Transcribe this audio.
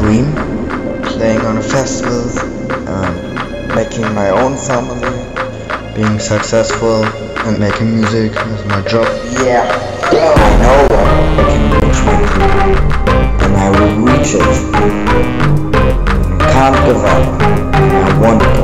dream, playing on festivals, making my own family, being successful, and making music is my job. Yeah, I know I can reach my dream, and I will reach it. Can't give up. I want